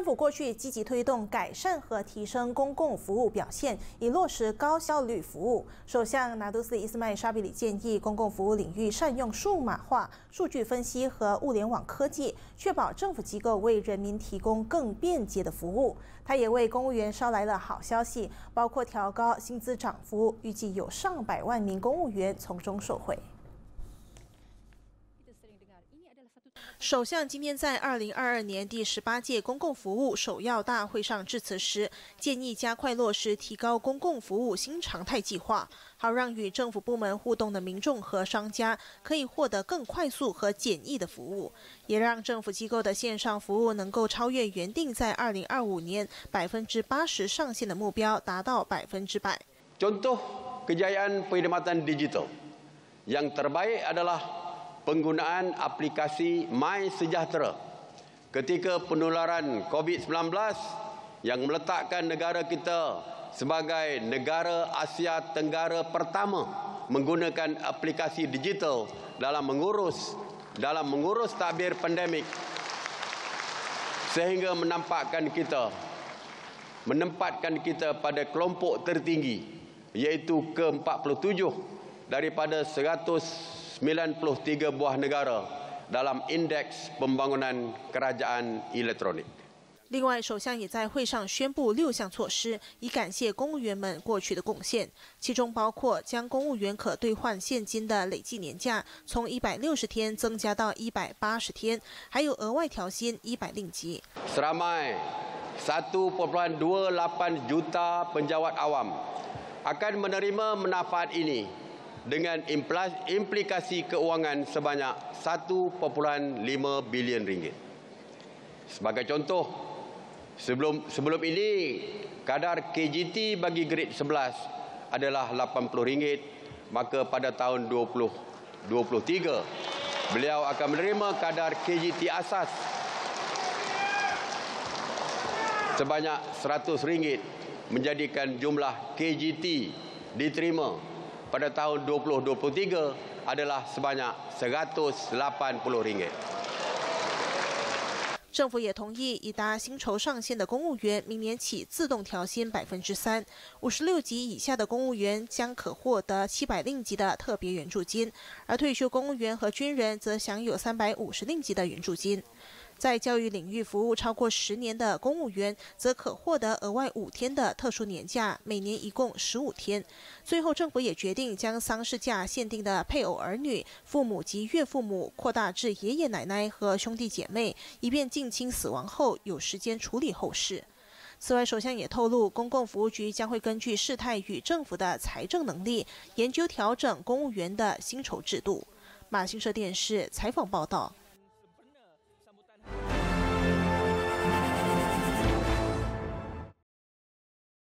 府过去积极推动改善和提升公共服务表现，以落实高效率服务。首相拿督斯里伊斯迈沙比里建议，公共服务领域善用数码化、数据分析和物联网科技，确保政府机构为人民提供更便捷的服务。他也为公务员捎来了好消息，包括调高薪资涨幅，预计有上百万名公务员从中受惠。 首相今天在2022年第18届公共服务首要大会上致辞时，建议加快落实提高公共服务新常态计划，好让与政府部门互动的民众和商家可以获得更快速和简易的服务，也让政府机构的线上服务能够超越原定在2025年80%上限的目标，达到100%。 Contoh kejayaan perkhidmatan digital yang terbaik adalah penggunaan aplikasi My Sejahtera ketika penularan COVID-19 yang meletakkan negara kita sebagai negara Asia Tenggara pertama menggunakan aplikasi digital dalam mengurus tadbir pandemik sehingga menempatkan kita pada kelompok tertinggi iaitu ke-47 daripada 193 buah negara dalam indeks pembangunan kerajaan elektronik。 另外，首相也在会上宣布6项措施，以感谢公务员们过去的贡献，其中包括将公务员可兑换现金的累计年假从160天增加到180天，还有额外调薪100令吉。 Seramai 1.28 juta penjawat awam akan menerima manfaat ini dengan implikasi keuangan sebanyak 1.5 bilion ringgit. Sebagai contoh, sebelum ini kadar KGT bagi grade 11 adalah RM80, maka pada tahun 2023 beliau akan menerima kadar KGT asas sebanyak RM100, menjadikan jumlah KGT diterima pada tahun 2023 adalah sebanyak RM180。 政府也同意已达薪酬上限的公务员明年起自动调薪3%，56级以下的公务员将可获得700令吉的特别援助金，而退休公务员和军人则享有350令吉的援助金。在教育领域服务超过10年的公务员，则可获得额外5天的特殊年假，每年一共15天。最后，政府也决定将丧事假限定的配偶儿女、父母及岳父母扩大至爷爷奶奶和兄弟姐妹，以便近亲死亡后有时间处理后事。此外，首相也透露，公共服务局将会根据事态与政府的财政能力，研究调整公务员的薪酬制度。马新社电视采访报道。